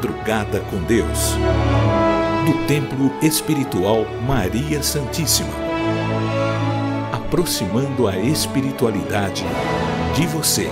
Madrugada com Deus, do Templo Espiritual Maria Santíssima, aproximando a espiritualidade de você.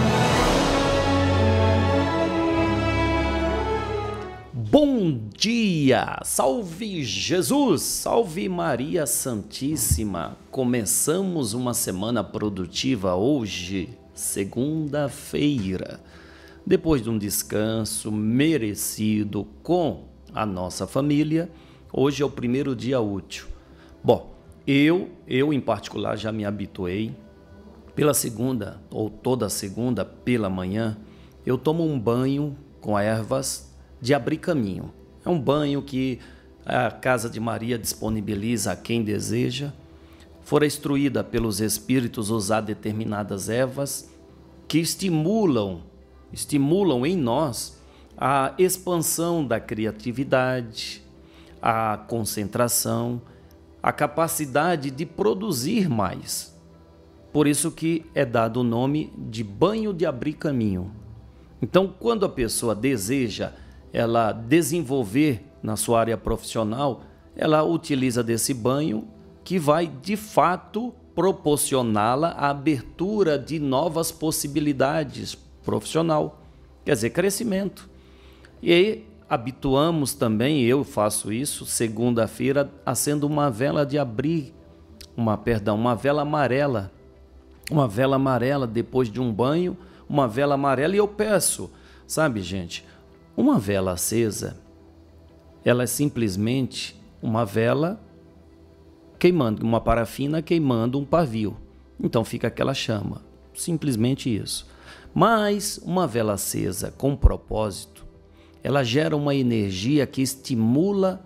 Bom dia! Salve Jesus! Salve Maria Santíssima! Começamos uma semana produtiva hoje, segunda-feira. Depois de um descanso merecido com a nossa família, hoje é o primeiro dia útil. Bom, eu em particular já me habituei. Pela segunda, ou toda segunda, pela manhã, eu tomo um banho com ervas de abrir caminho. É um banho que a Casa de Maria disponibiliza a quem deseja. Fora instruída pelos Espíritos usar determinadas ervas que estimulam em nós a expansão da criatividade, a concentração, a capacidade de produzir mais. Por isso que é dado o nome de banho de abrir caminho. Então, quando a pessoa deseja ela desenvolver na sua área profissional, ela utiliza desse banho que vai, de fato, proporcioná-la a abertura de novas possibilidades profissional, quer dizer, crescimento. E aí, habituamos também, eu faço isso, segunda-feira, acendo uma vela de abrir, uma vela amarela. Uma vela amarela depois de um banho, uma vela amarela, e eu peço, sabe, gente, uma vela acesa, ela é simplesmente uma vela queimando, uma parafina queimando um pavio. Então fica aquela chama, simplesmente isso. Mas uma vela acesa com propósito, ela gera uma energia que estimula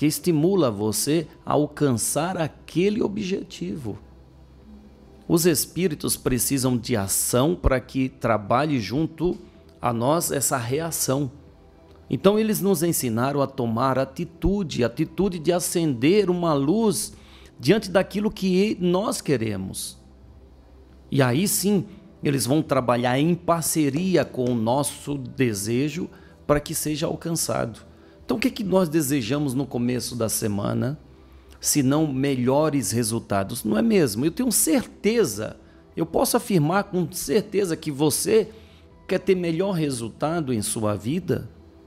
você a alcançar aquele objetivo. Os espíritos precisam de ação para que trabalhe junto a nós essa reação. Então eles nos ensinaram a tomar atitude de acender uma luz diante daquilo que nós queremos. E aí sim, eles vão trabalhar em parceria com o nosso desejo para que seja alcançado. Então o que nós desejamos no começo da semana? Se não melhores resultados, não é mesmo? Eu tenho certeza, eu posso afirmar com certeza que você quer ter melhor resultado em sua vida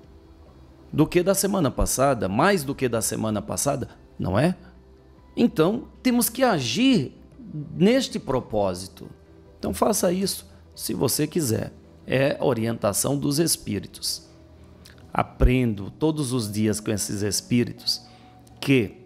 do que da semana passada, mais do que da semana passada, não é? Então, temos que agir neste propósito. Então, faça isso se você quiser. É orientação dos Espíritos. Aprendo todos os dias com esses Espíritos que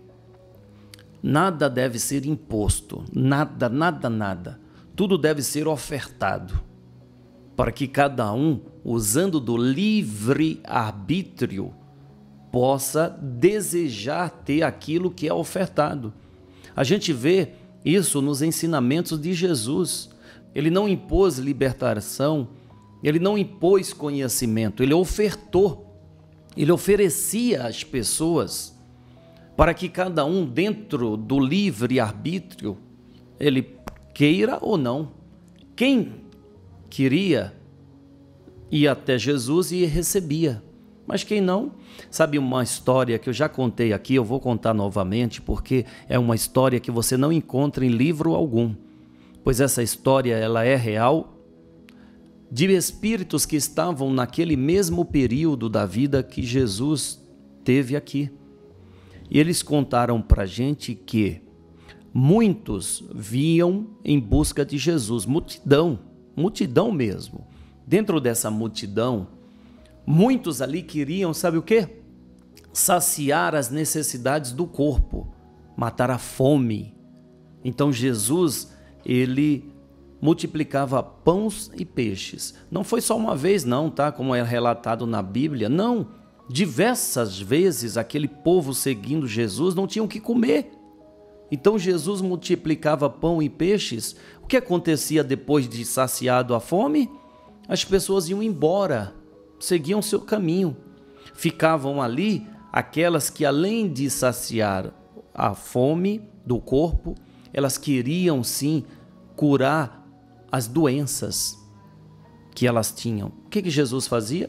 nada deve ser imposto, nada. Tudo deve ser ofertado, para que cada um, usando do livre-arbítrio, possa desejar ter aquilo que é ofertado. A gente vê isso nos ensinamentos de Jesus. Ele não impôs libertação, ele não impôs conhecimento, ele ofertou, ele oferecia às pessoas para que cada um, dentro do livre-arbítrio, ele queira ou não. Quem queria ia até Jesus e recebia, mas quem não, sabe uma história que eu já contei aqui, eu vou contar novamente, porque é uma história que você não encontra em livro algum, pois essa história ela é real, de espíritos que estavam naquele mesmo período da vida que Jesus teve aqui. E eles contaram para a gente que muitos vinham em busca de Jesus, multidão mesmo. Dentro dessa multidão, muitos ali queriam, sabe o quê? Saciar as necessidades do corpo, matar a fome. Então Jesus, ele multiplicava pães e peixes. Não foi só uma vez não, tá? Como é relatado na Bíblia, não. Diversas vezes aquele povo seguindo Jesus não tinham o que comer. Então Jesus multiplicava pão e peixes. O que acontecia depois de saciado a fome? As pessoas iam embora, seguiam seu caminho. Ficavam ali aquelas que, além de saciar a fome do corpo, elas queriam sim curar as doenças que elas tinham. O que Jesus fazia?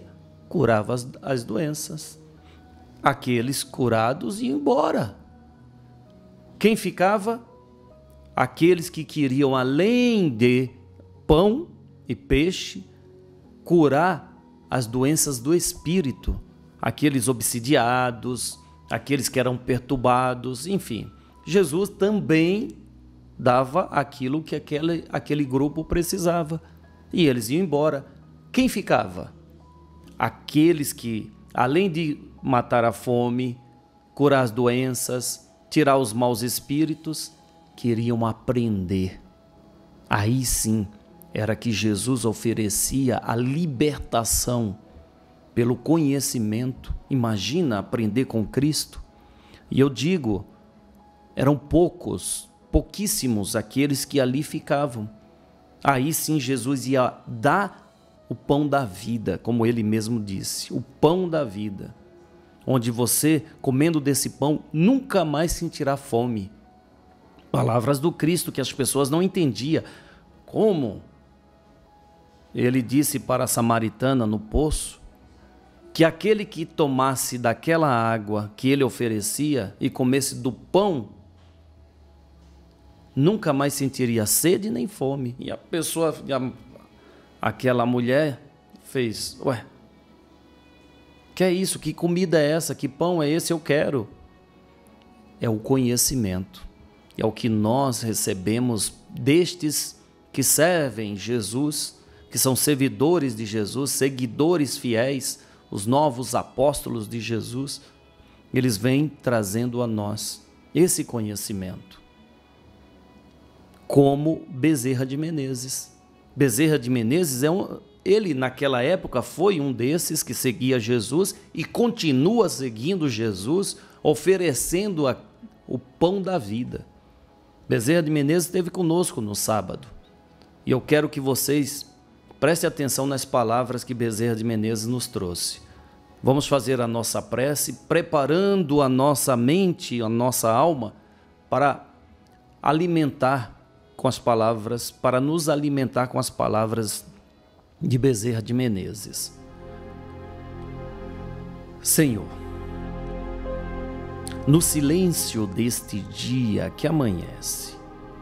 curava as doenças. Aqueles curados iam embora. Quem ficava? Aqueles que queriam, além de pão e peixe, curar as doenças do espírito, aqueles obsidiados, aqueles que eram perturbados, enfim. Jesus também dava aquilo que aquele grupo precisava e eles iam embora. Quem ficava? Aqueles que, além de matar a fome, curar as doenças, tirar os maus espíritos, queriam aprender. Aí sim era que Jesus oferecia a libertação pelo conhecimento. Imagina aprender com Cristo. E eu digo, eram pouquíssimos aqueles que ali ficavam. Aí sim Jesus ia dar o pão da vida, como ele mesmo disse, o pão da vida, onde você, comendo desse pão, nunca mais sentirá fome. Palavras do Cristo que as pessoas não entendiam. Como? Ele disse para a samaritana no poço que aquele que tomasse daquela água que ele oferecia e comesse do pão, nunca mais sentiria sede nem fome. E a pessoa, aquela mulher fez, ué, que é isso? Que comida é essa? Que pão é esse? Eu quero. É o conhecimento. É o que nós recebemos destes que servem Jesus, que são servidores de Jesus, seguidores fiéis, os novos apóstolos de Jesus. Eles vêm trazendo a nós esse conhecimento. Como Bezerra de Menezes. Bezerra de Menezes ele naquela época foi um desses que seguia Jesus e continua seguindo Jesus, oferecendo o pão da vida. Bezerra de Menezes esteve conosco no sábado. E eu quero que vocês prestem atenção nas palavras que Bezerra de Menezes nos trouxe. Vamos fazer a nossa prece, preparando a nossa mente, a nossa alma, para alimentar com as palavras, para nos alimentar com as palavras de Bezerra de Menezes. Senhor, no silêncio deste dia que amanhece,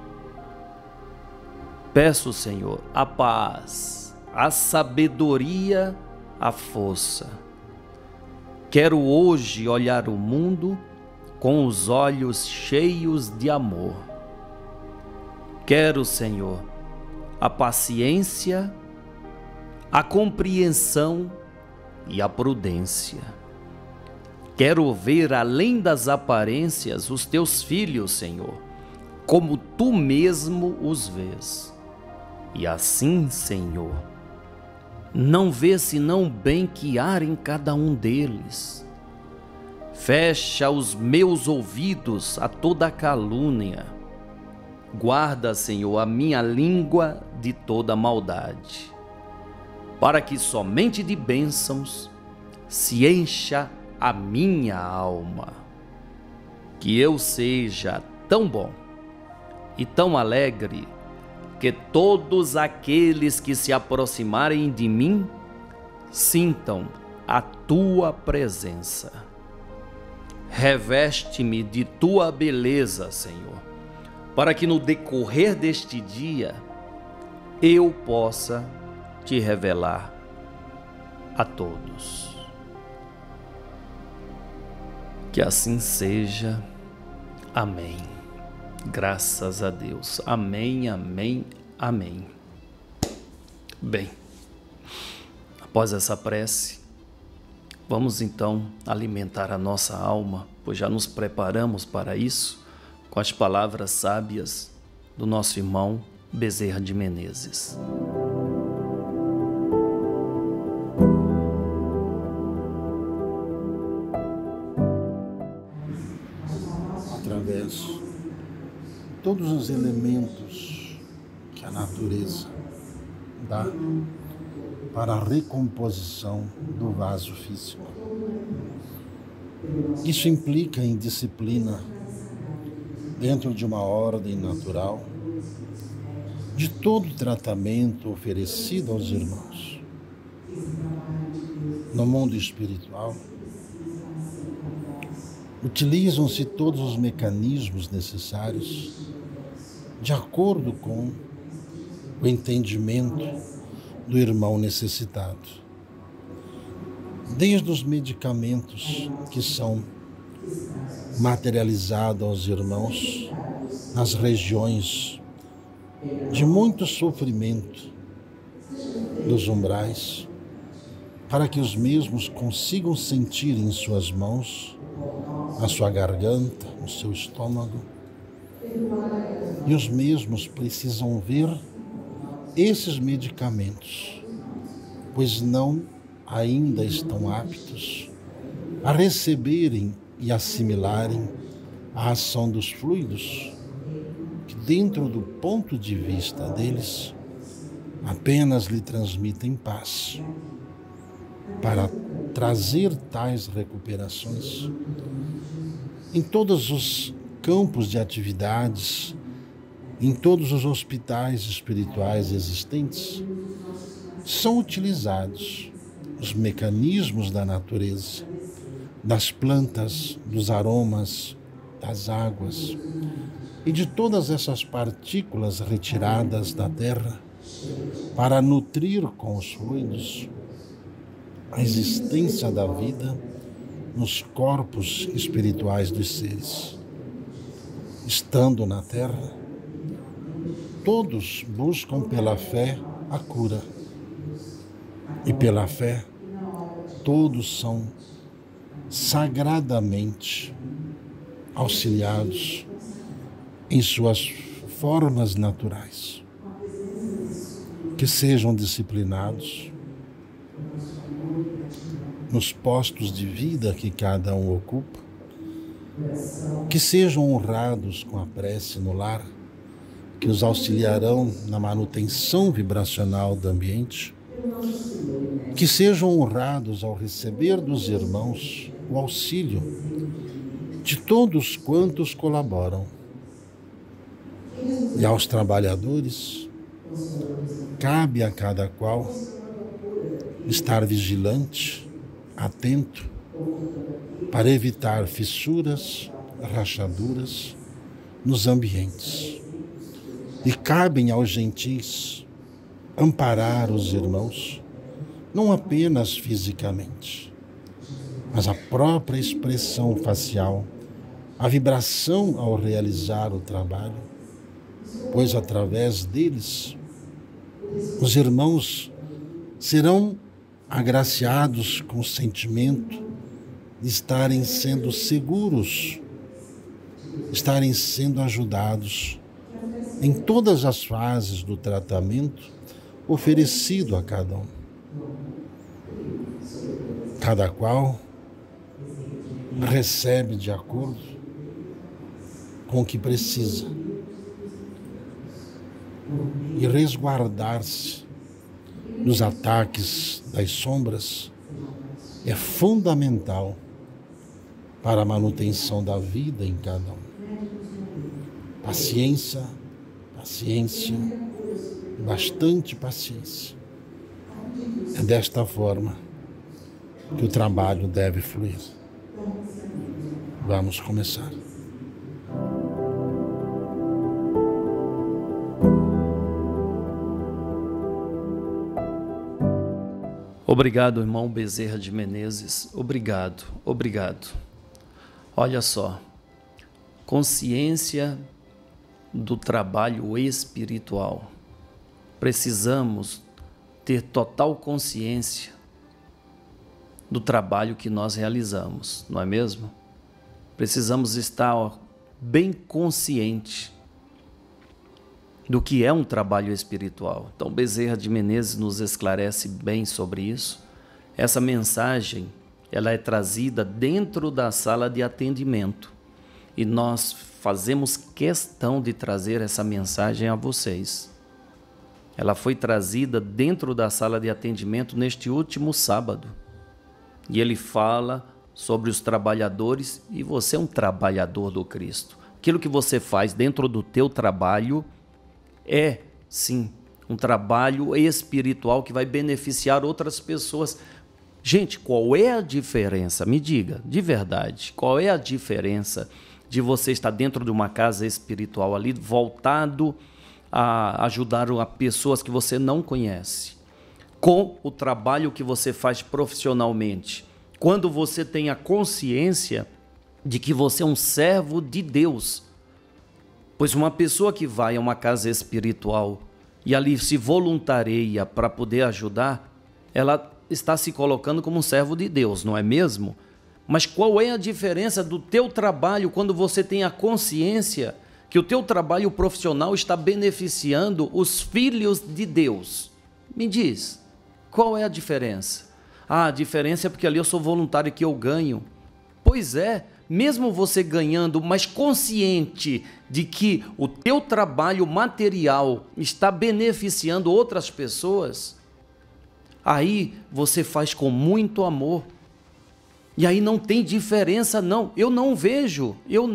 peço, Senhor, a paz, a sabedoria, a força. Quero hoje olhar o mundo com os olhos cheios de amor. Quero, Senhor, a paciência, a compreensão e a prudência. Quero ver além das aparências os teus filhos, Senhor, como tu mesmo os vês. E assim, Senhor, não vê senão o bem que há em cada um deles. Fecha os meus ouvidos a toda calúnia. Guarda, Senhor, a minha língua de toda maldade, para que somente de bênçãos se encha a minha alma. Que eu seja tão bom e tão alegre que todos aqueles que se aproximarem de mim sintam a tua presença. Reveste-me de tua beleza, Senhor, para que no decorrer deste dia eu possa te revelar a todos. Que assim seja. Amém. Graças a Deus. Amém, amém, amém. Bem, após essa prece, vamos então alimentar a nossa alma, pois já nos preparamos para isso, com as palavras sábias do nosso irmão Bezerra de Menezes. Através de todos os elementos que a natureza dá para a recomposição do vaso físico. Isso implica em disciplina dentro de uma ordem natural de todo o tratamento oferecido aos irmãos. no mundo espiritual, utilizam-se todos os mecanismos necessários de acordo com o entendimento do irmão necessitado. Desde os medicamentos que são materializados aos irmãos nas regiões de muito sofrimento dos umbrais, para que os mesmos consigam sentir em suas mãos, na sua garganta, no seu estômago, e os mesmos precisam ver esses medicamentos, pois não ainda estão aptos a receberem e assimilarem a ação dos fluidos, que dentro do ponto de vista deles, apenas lhe transmitem paz. Para trazer tais recuperações em todos os campos de atividades, em todos os hospitais espirituais existentes, são utilizados os mecanismos da natureza, das plantas, dos aromas, das águas e de todas essas partículas retiradas da terra para nutrir com os fluidos a existência da vida nos corpos espirituais dos seres. Estando na terra, todos buscam pela fé a cura. E pela fé, todos são sagradamente auxiliados em suas formas naturais. Que sejam disciplinados nos postos de vida que cada um ocupa, que sejam honrados com a prece no lar, que os auxiliarão na manutenção vibracional do ambiente, que sejam honrados ao receber dos irmãos o auxílio de todos quantos colaboram. E aos trabalhadores, cabe a cada qual estar vigilante, atento, para evitar fissuras, rachaduras nos ambientes. E cabem aos gentis amparar os irmãos, não apenas fisicamente, mas a própria expressão facial, a vibração ao realizar o trabalho, pois através deles os irmãos serão agraciados com o sentimento de estarem sendo seguros, estarem sendo ajudados em todas as fases do tratamento oferecido a cada um. Cada qual recebe de acordo com o que precisa. E resguardar-se dos ataques das sombras é fundamental para a manutenção da vida em cada um. Paciência, paciência, bastante paciência. É desta forma que o trabalho deve fluir. Vamos começar. Obrigado, irmão Bezerra de Menezes. Obrigado, obrigado. Olha só, consciência do trabalho espiritual. Precisamos ter total consciência do trabalho que nós realizamos, não é mesmo? Precisamos estar bem consciente do que é um trabalho espiritual. Então, Bezerra de Menezes nos esclarece bem sobre isso. Essa mensagem, ela é trazida dentro da sala de atendimento e nós fazemos questão de trazer essa mensagem a vocês. Ela foi trazida dentro da sala de atendimento neste último sábado. E ele fala sobre os trabalhadores, e você é um trabalhador do Cristo. Aquilo que você faz dentro do teu trabalho é, sim, um trabalho espiritual que vai beneficiar outras pessoas. Gente, qual é a diferença? Me diga, de verdade, qual é a diferença de você estar dentro de uma casa espiritual ali, voltado a ajudar a pessoas que você não conhece, com o trabalho que você faz profissionalmente, quando você tem a consciência de que você é um servo de Deus? Pois uma pessoa que vai a uma casa espiritual e ali se voluntaria para poder ajudar, ela está se colocando como um servo de Deus, não é mesmo? Mas qual é a diferença do teu trabalho quando você tem a consciência que o teu trabalho profissional está beneficiando os filhos de Deus? Me diz, qual é a diferença? Ah, a diferença é porque ali eu sou voluntário, que eu ganho. Pois é, mesmo você ganhando, mas consciente de que o teu trabalho material está beneficiando outras pessoas, aí você faz com muito amor. E aí não tem diferença não. Eu não vejo.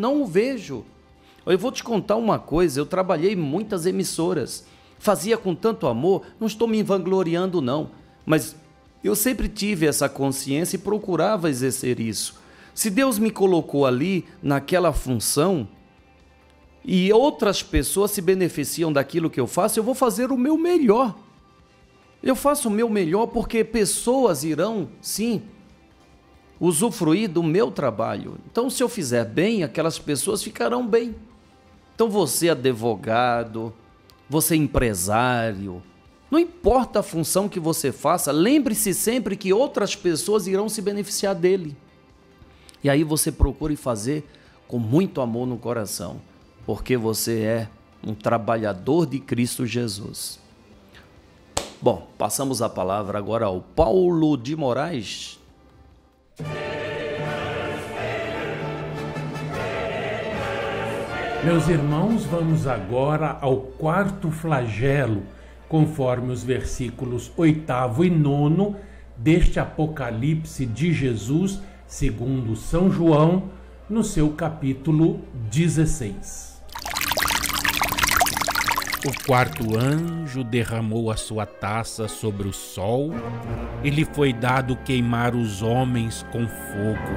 Eu vou te contar uma coisa, eu trabalhei em muitas emissoras, fazia com tanto amor, não estou me vangloriando não, mas eu sempre tive essa consciência e procurava exercer isso. Se Deus me colocou ali, naquela função, e outras pessoas se beneficiam daquilo que eu faço, eu vou fazer o meu melhor. Eu faço o meu melhor porque pessoas irão, sim, usufruir do meu trabalho. Então, se eu fizer bem, aquelas pessoas ficarão bem. Então, você advogado, você empresário, não importa a função que você faça, lembre-se sempre que outras pessoas irão se beneficiar dele. E aí você procure fazer com muito amor no coração, porque você é um trabalhador de Cristo Jesus. Bom, passamos a palavra agora ao Paulo de Moraes. Meus irmãos, vamos agora ao quarto flagelo, conforme os versículos 8º e 9 deste Apocalipse de Jesus, segundo São João, no seu capítulo 16. O quarto anjo derramou a sua taça sobre o sol e lhe foi dado queimar os homens com fogo.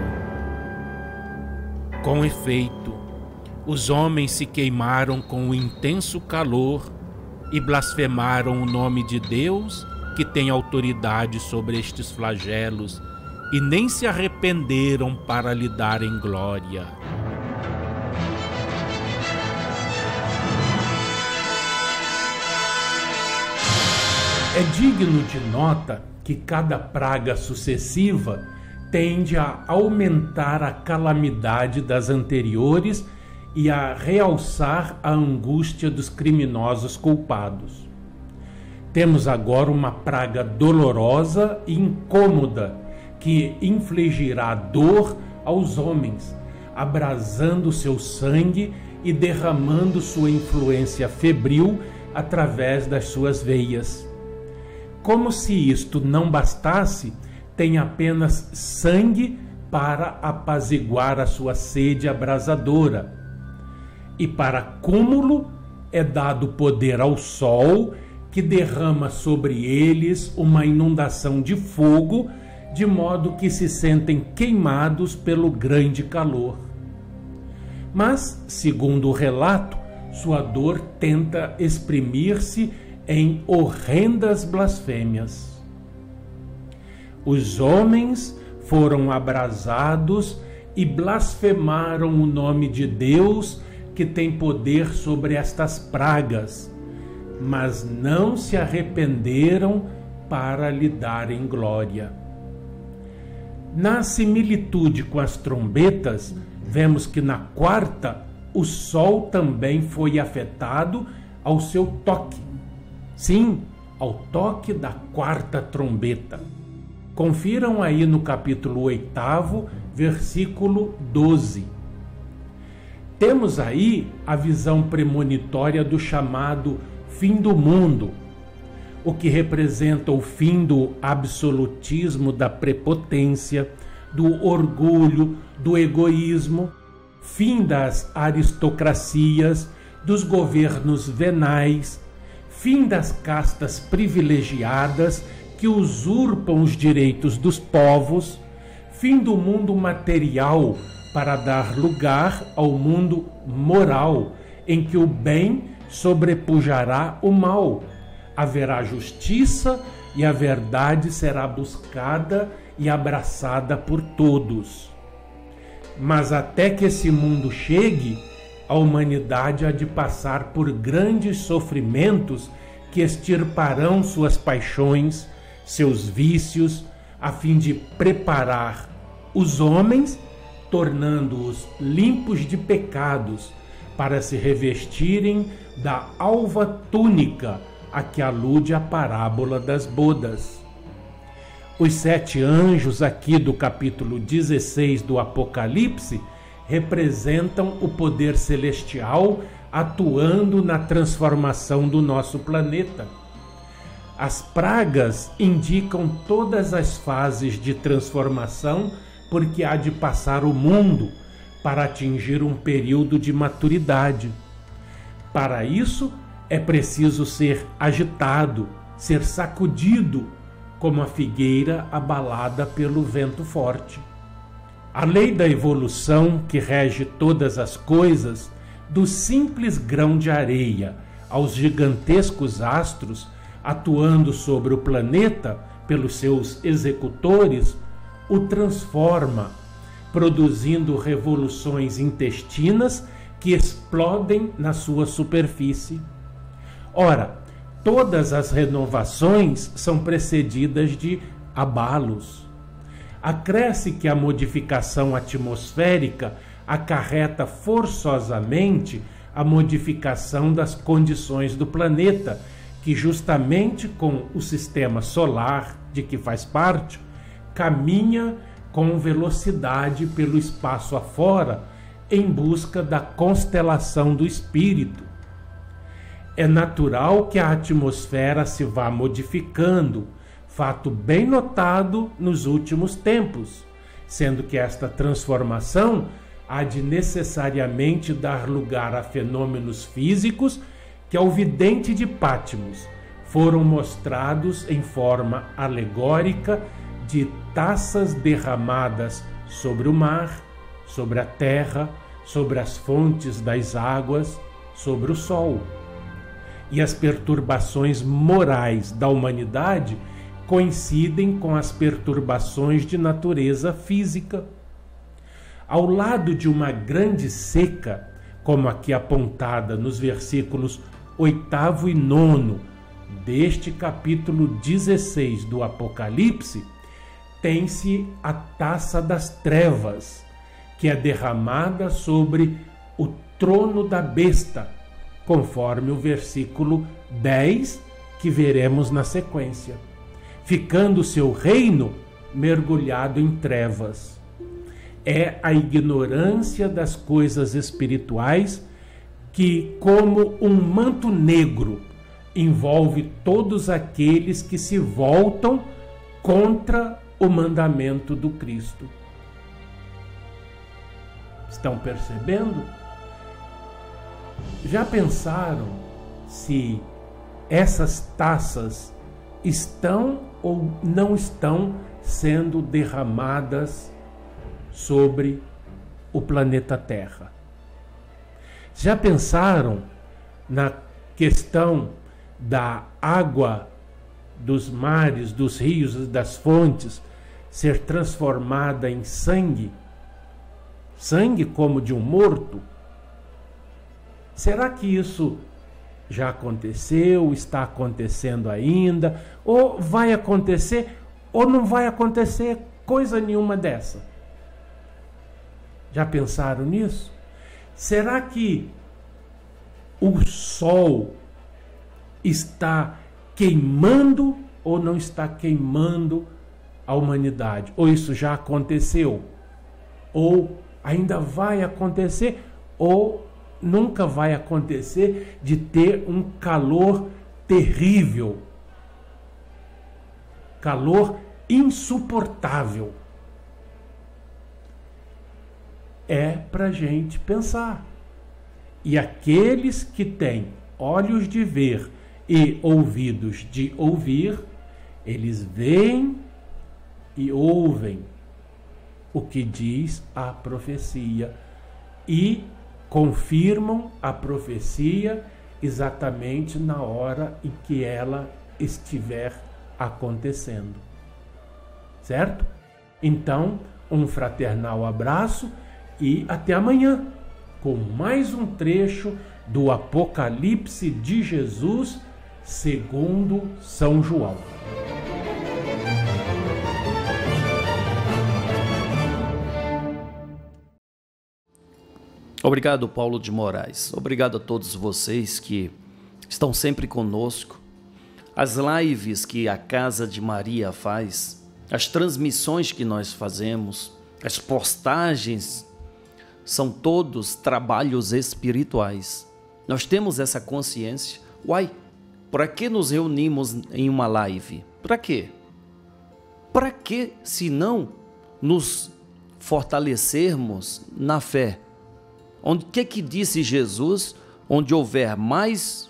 Com efeito, os homens se queimaram com o intenso calor e blasfemaram o nome de Deus, que tem autoridade sobre estes flagelos, e nem se arrependeram para lhe darem glória. É digno de nota que cada praga sucessiva tende a aumentar a calamidade das anteriores e a realçar a angústia dos criminosos culpados. Temos agora uma praga dolorosa e incômoda que infligirá dor aos homens, abrasando seu sangue e derramando sua influência febril através das suas veias. Como se isto não bastasse, tem apenas sangue para apaziguar a sua sede abrasadora. E para cúmulo é dado poder ao sol, que derrama sobre eles uma inundação de fogo, de modo que se sentem queimados pelo grande calor. Mas, segundo o relato, sua dor tenta exprimir-se em horrendas blasfêmias. Os homens foram abrasados e blasfemaram o nome de Deus, que tem poder sobre estas pragas, mas não se arrependeram para lhe darem glória. Na similitude com as trombetas, vemos que na quarta o sol também foi afetado ao seu toque. Sim, ao toque da quarta trombeta. Confiram aí no capítulo 8º, versículo 12. Temos aí a visão premonitória do chamado fim do mundo, o que representa o fim do absolutismo, da prepotência, do orgulho, do egoísmo, fim das aristocracias, dos governos venais, fim das castas privilegiadas que usurpam os direitos dos povos, fim do mundo material para dar lugar ao mundo moral, em que o bem sobrepujará o mal. Haverá justiça e a verdade será buscada e abraçada por todos. Mas até que esse mundo chegue, a humanidade há de passar por grandes sofrimentos que extirparão suas paixões, seus vícios, a fim de preparar os homens, tornando-os limpos de pecados, para se revestirem da alva túnica a que alude a parábola das bodas. Os 7 anjos aqui do capítulo 16 do Apocalipse representam o poder celestial atuando na transformação do nosso planeta. As pragas indicam todas as fases de transformação porque há de passar o mundo para atingir um período de maturidade. Para isso, é preciso ser agitado, ser sacudido, como a figueira abalada pelo vento forte. A lei da evolução que rege todas as coisas, do simples grão de areia aos gigantescos astros, atuando sobre o planeta pelos seus executores, o transforma, produzindo revoluções intestinas que explodem na sua superfície. Ora, todas as renovações são precedidas de abalos. Acresce que a modificação atmosférica acarreta forçosamente a modificação das condições do planeta, que justamente com o sistema solar de que faz parte, caminha com velocidade pelo espaço afora em busca da constelação do espírito. É natural que a atmosfera se vá modificando, fato bem notado nos últimos tempos, sendo que esta transformação há de necessariamente dar lugar a fenômenos físicos que ao vidente de Patmos foram mostrados em forma alegórica de taças derramadas sobre o mar, sobre a terra, sobre as fontes das águas, sobre o sol. E as perturbações morais da humanidade coincidem com as perturbações de natureza física. Ao lado de uma grande seca, como aqui apontada nos versículos 8º e 9 deste capítulo 16 do Apocalipse, tem-se a taça das trevas, que é derramada sobre o trono da besta, conforme o versículo 10 que veremos na sequência, ficando seu reino mergulhado em trevas. É a ignorância das coisas espirituais que, como um manto negro, envolve todos aqueles que se voltam contra o mandamento do Cristo. Estão percebendo? Já pensaram se essas taças estão ou não estão sendo derramadas sobre o planeta Terra? Já pensaram na questão da água dos mares, dos rios e das fontes ser transformada em sangue? Sangue como de um morto? Será que isso já aconteceu, está acontecendo ainda, ou vai acontecer, ou não vai acontecer coisa nenhuma dessa? Já pensaram nisso? Será que o sol está queimando ou não está queimando a humanidade? Ou isso já aconteceu? Ou ainda vai acontecer? Ou nunca vai acontecer de ter um calor terrível, calor insuportável? É para a gente pensar. E aqueles que têm olhos de ver e ouvidos de ouvir, Eles veem e ouvem o que diz a profecia e confirmam a profecia exatamente na hora em que ela estiver acontecendo. Certo? Então, um fraternal abraço e até amanhã com mais um trecho do Apocalipse de Jesus segundo São João. Obrigado, Paulo de Moraes. Obrigado a todos vocês que estão sempre conosco. As lives que a Casa de Maria faz, as transmissões que nós fazemos, as postagens, são todos trabalhos espirituais. Nós temos essa consciência. Uai, para que nos reunimos em uma live? Para quê? Para que, se não nos fortalecermos na fé? O que disse Jesus? Onde houver mais,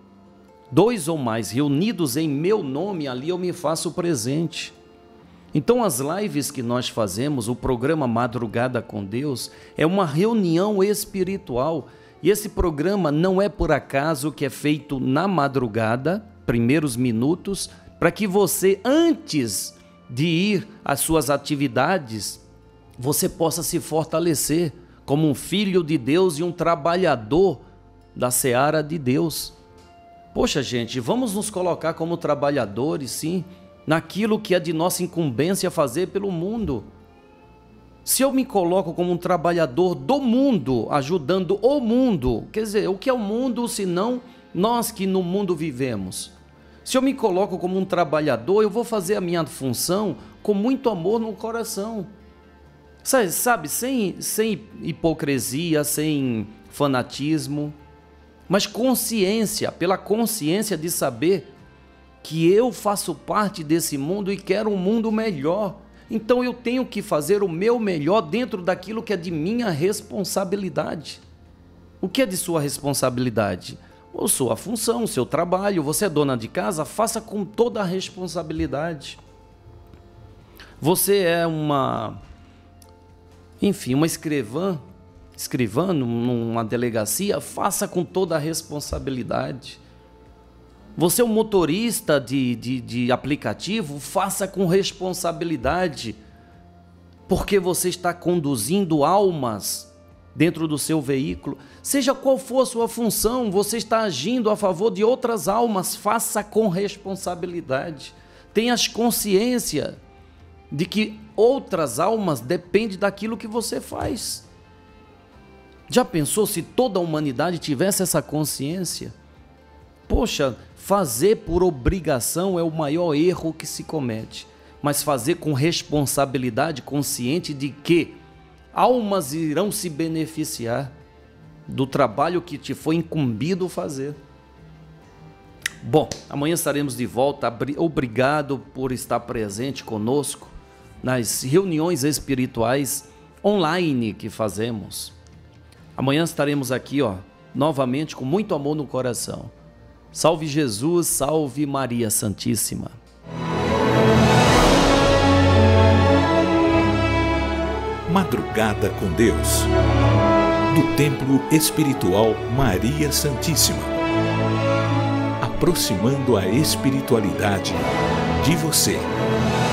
2 ou mais reunidos em meu nome, ali eu me faço presente. Então as lives que nós fazemos, o programa Madrugada com Deus, é uma reunião espiritual. E esse programa não é por acaso que é feito na madrugada, primeiros minutos, para que você, antes de ir às suas atividades, você possa se fortalecer como um filho de Deus e um trabalhador da seara de Deus. Poxa, gente, vamos nos colocar como trabalhadores, sim, naquilo que é de nossa incumbência fazer pelo mundo. Se eu me coloco como um trabalhador do mundo, ajudando o mundo, quer dizer, o que é o mundo senão nós que no mundo vivemos? Se eu me coloco como um trabalhador, eu vou fazer a minha função com muito amor no coração. Sabe, sem hipocrisia, sem fanatismo, mas consciência, pela consciência de saber que eu faço parte desse mundo e quero um mundo melhor. Então eu tenho que fazer o meu melhor dentro daquilo que é de minha responsabilidade. O que é de sua responsabilidade? A sua função, o seu trabalho. Você é dona de casa, faça com toda a responsabilidade. Você é uma escrivã numa delegacia, faça com toda a responsabilidade. Você é um motorista de aplicativo, faça com responsabilidade, porque você está conduzindo almas dentro do seu veículo. Seja qual for a sua função, você está agindo a favor de outras almas, faça com responsabilidade. Tenha consciência de que outras almas dependem daquilo que você faz. Já pensou se toda a humanidade tivesse essa consciência? Poxa, fazer por obrigação é o maior erro que se comete, mas fazer com responsabilidade, consciente de que almas irão se beneficiar do trabalho que te foi incumbido fazer. Bom, amanhã estaremos de volta. Obrigado por estar presente conosco nas reuniões espirituais online que fazemos. Amanhã estaremos aqui, novamente com muito amor no coração. Salve Jesus, salve Maria Santíssima. Madrugada com Deus, do Templo Espiritual Maria Santíssima, aproximando a espiritualidade de você.